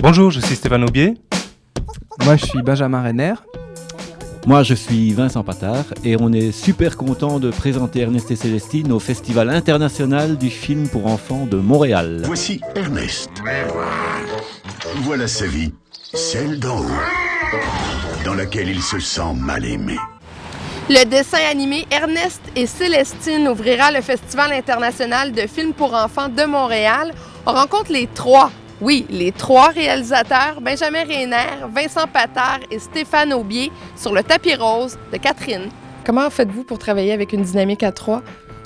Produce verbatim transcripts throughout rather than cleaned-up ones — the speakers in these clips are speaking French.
Bonjour, je suis Stéphane Aubier. Moi, je suis Benjamin Renner. Moi, je suis Vincent Patard et on est super content de présenter Ernest et Célestine au Festival international du film pour enfants de Montréal. Voici Ernest. Voilà sa vie, celle d'en haut, dans laquelle il se sent mal aimé. Le dessin animé Ernest et Célestine ouvrira le Festival international de films pour enfants de Montréal. On rencontre les trois, oui, les trois réalisateurs, Benjamin Renner, Vincent Patard et Stéphane Aubier, sur le tapis rose de Catherine. Comment faites-vous pour travailler avec une dynamique à trois?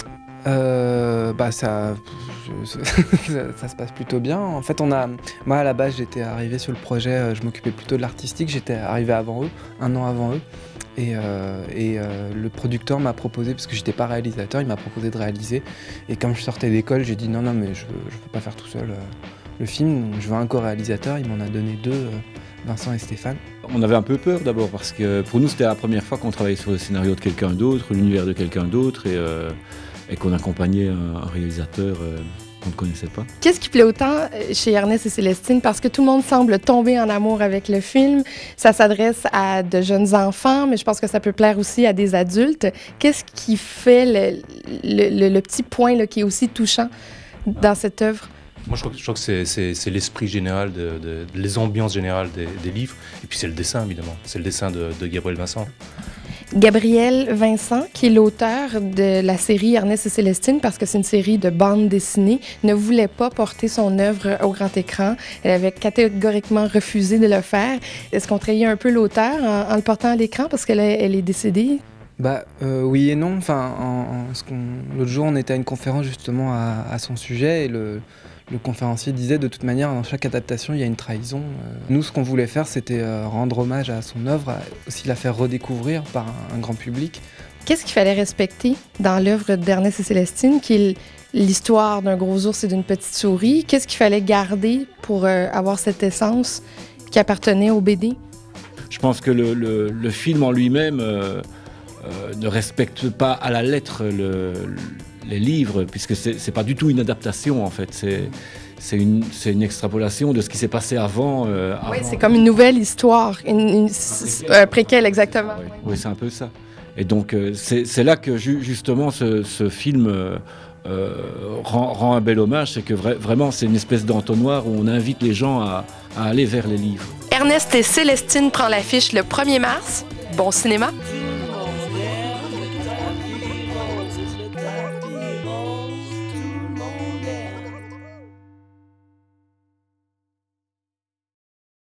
Euh, bah ça, je, ça, ça se passe plutôt bien. En fait, on a, moi à la base, j'étais arrivé sur le projet, je m'occupais plutôt de l'artistique. J'étais arrivé avant eux, un an avant eux. Et, euh, et euh, le producteur m'a proposé, parce que j'étais pas réalisateur, il m'a proposé de réaliser. Et comme je sortais d'école, j'ai dit non, non, mais je ne peux pas faire tout seul euh, le film. Je veux un co-réalisateur. Il m'en a donné deux, euh, Vincent et Stéphane. On avait un peu peur d'abord parce que pour nous, c'était la première fois qu'on travaillait sur le scénario de quelqu'un d'autre, l'univers de quelqu'un d'autre et, euh, et qu'on accompagnait un, un réalisateur euh, qu'on ne connaissait pas. Qu'est-ce qui plaît autant chez Ernest et Célestine? Parce que tout le monde semble tomber en amour avec le film. Ça s'adresse à de jeunes enfants, mais je pense que ça peut plaire aussi à des adultes. Qu'est-ce qui fait le, le, le, le petit point là, qui est aussi touchant dans cette œuvre? Moi, je crois que, je crois que c'est, c'est, c'est l'esprit général, de, de, de, les ambiances générales des, des livres. Et puis c'est le dessin, évidemment. C'est le dessin de, de Gabriel Vincent. Gabriel Vincent, qui est l'auteur de la série Ernest et Célestine, parce que c'est une série de bande dessinée, ne voulait pas porter son œuvre au grand écran. Elle avait catégoriquement refusé de le faire. Est-ce qu'on trahit un peu l'auteur en, en le portant à l'écran parce qu'elle elle est décédée? Bah euh, oui et non. Enfin, en, en, ce qu'on, l'autre jour, on était à une conférence justement à, à son sujet et le, le conférencier disait de toute manière, dans chaque adaptation, il y a une trahison. Euh, nous, ce qu'on voulait faire, c'était euh, rendre hommage à son œuvre, aussi la faire redécouvrir par un, un grand public. Qu'est-ce qu'il fallait respecter dans l'œuvre d'Ernest et Célestine, qui est l'histoire d'un gros ours et d'une petite souris? Qu'est-ce qu'il fallait garder pour euh, avoir cette essence qui appartenait au B D? Je pense que le, le, le film en lui-même euh, euh, ne respecte pas à la lettre le, les livres, puisque c'est, c'est pas du tout une adaptation en fait. C'est, c'est, une, c'est une extrapolation de ce qui s'est passé avant. Euh, oui, avant. C'est comme une nouvelle histoire, une, une euh, préquelle exactement. Oui, oui, c'est un peu ça. Et donc euh, c'est, c'est là que ju- justement ce, ce film euh, euh, rend, rend un bel hommage, c'est que vra- vraiment c'est une espèce d'entonnoir où on invite les gens à, à aller vers les livres. Ernest et Célestine prend l'affiche le premier mars. Bon cinéma!